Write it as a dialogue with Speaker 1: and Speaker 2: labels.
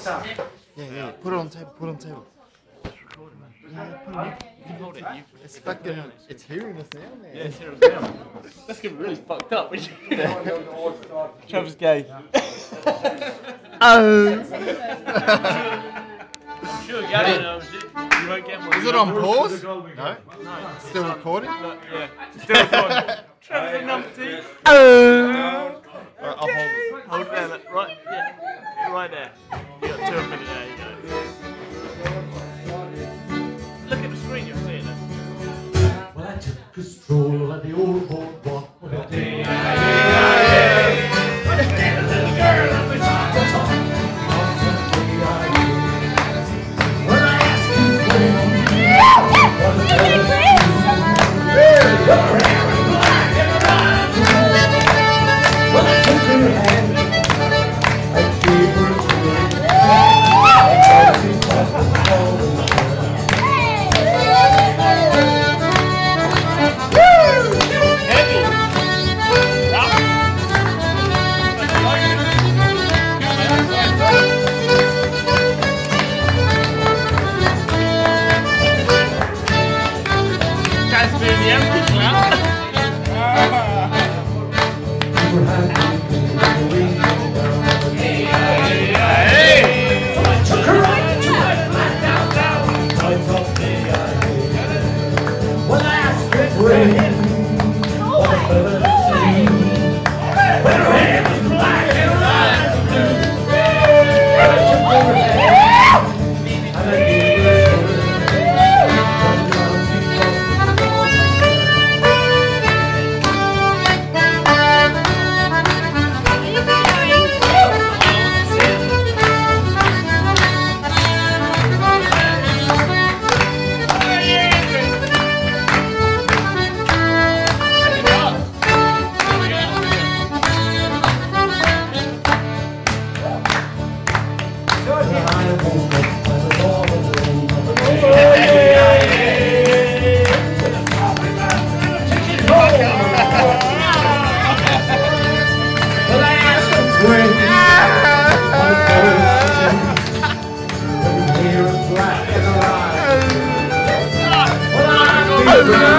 Speaker 1: Yeah. Put it on table. Put it on table.
Speaker 2: It's recording, man. Yeah, put it on. You can hold it.
Speaker 1: It's fucking. It's hearing us now, man.
Speaker 2: Yeah, it's hearing us now. That's getting really fucked up. Trevor's gay.
Speaker 1: Oh.
Speaker 2: I'm sure Gavin knows it. You won't get one.
Speaker 1: Is it on pause? No.
Speaker 2: No.
Speaker 1: Still recording?
Speaker 2: Look, yeah. Still recording. Trevor's a numpty.
Speaker 1: Oh. Alright, I'll hold it.
Speaker 2: Hold it there. Right. Yeah. Right there. You got 2 up in it. There you go. Look at the screen. You'll see it then.
Speaker 3: Well, I took a stroll at the old boardwalk with a day. Little girl up beside the top. When I asked you where well, I took her hand and gave her a twist.
Speaker 1: Oh,